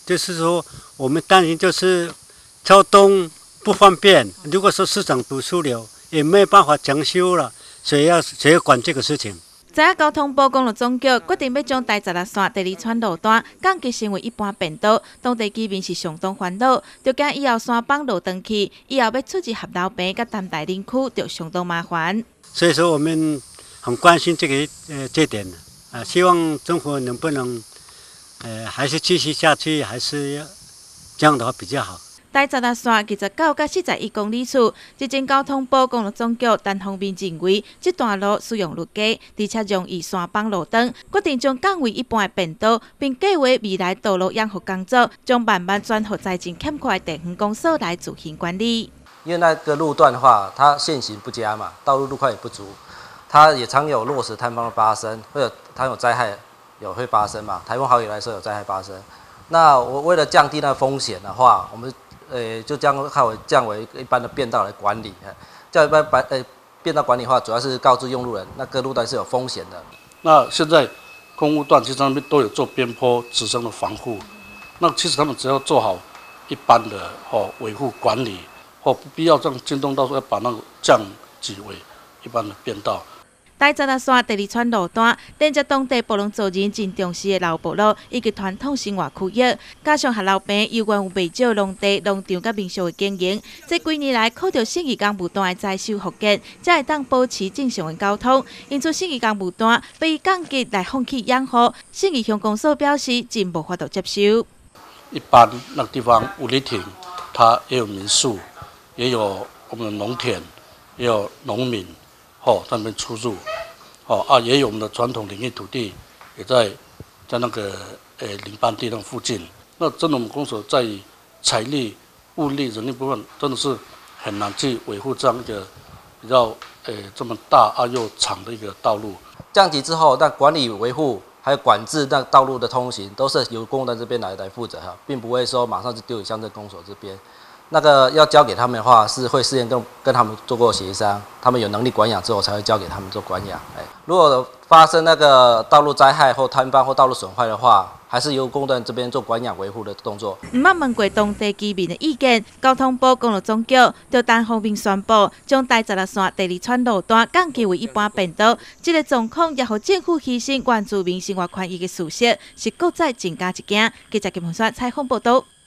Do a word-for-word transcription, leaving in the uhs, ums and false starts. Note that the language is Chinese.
就是说我们担心就是交通不方便。如果说市场堵车了，也没有办法整修了，谁要谁要管这个事情？ 知影交通部公路总局决定要将台十六线第二串路段降级成为一般便道，当地居民是相当烦恼，就惊以后山帮路断去，以后要出入合老坪甲淡大林区就相当麻烦。 所以说我们很关心这个呃这点啊，希望政府能不能呃还是继续下去，还是要这样的话比较好。 台十六线二十九到四十一公里处，日前交通部公路总局单方面认为，这段路使用率低，而且容易山崩路灯，决定将降为一般的便道，并计划未来道路养护工作将慢慢转给财政欠缺的地方公所来自行管理。 因为那个路段的话，它线行不佳嘛，道路路况也不足，它也常有落石坍方的发生，或者它有灾害有会发生嘛。台风豪雨来的时候有灾害发生，那我为了降低那风险的话，我们呃，就将它为降为一般的便道来管理。叫一般白呃便道管理的话，主要是告知用路人，那个路段是有风险的。 那现在公务段其实他们都有做边坡直升的防护，那其实他们只要做好一般的哦维护管理，哦不必要这样惊动到说要把那个降级为一般的便道。 台十六线第二串路段，连接当地部落族人真重视的老部落以及传统生活区域，加上合老坪有关有未少农地、农场甲民宿的经营，这几年来靠着信义港务段的再修复建，才会当保持正常的交通。因此，信义港务段被降级来放弃养护，信义乡公所表示真无法度接受。 一般那个地方五里亭，它也有民宿，也有我们的农田，也有农民。哦，他们出入，哦啊，也有我们的传统林业土地，也在在那个呃林班地那附近。那真的，我们公所在于财力、物力、人力部分，真的是很难去维护这样一个比较呃这么大啊又长的一个道路。 降级之后，那管理维护还有管制那道路的通行，都是由公单这边来来负责哈，并不会说马上就丢给乡镇公所这边。那个要交给他们的话，是会事先跟跟他们做过协商，他们有能力管养之后，才会交给他们做管养。哎，如果发生那个道路灾害或坍方或道路损坏的话，还是由公段这边做管养维护的动作。 唔捌问过当地居民的意见，交通部公路总局就单方面宣布，将台十六线第二串路段降级为一般便道。这个状况也让政府牺牲原住民生活权益的事实，是搁再增加一件。记者金文山采访报道。